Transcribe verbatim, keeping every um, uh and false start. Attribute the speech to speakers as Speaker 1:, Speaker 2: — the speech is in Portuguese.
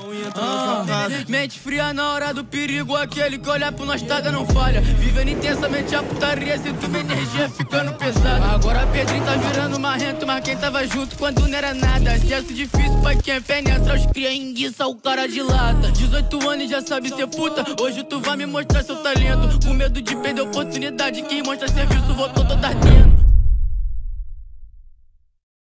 Speaker 1: Ah, mente fria na hora do perigo, aquele que olha pro nós taga não falha. Vivendo intensamente a putaria, sinto minha energia ficando pesada. Agora Pedrinho tá virando marrento, mas quem tava junto quando não era nada. Acesso difícil pra quem penetra, os cria enguiça o cara de lata. dezoito anos e já sabe ser puta, hoje tu vai me mostrar seu talento. Com medo de perder a oportunidade, quem mostra serviço voltou toda dentro.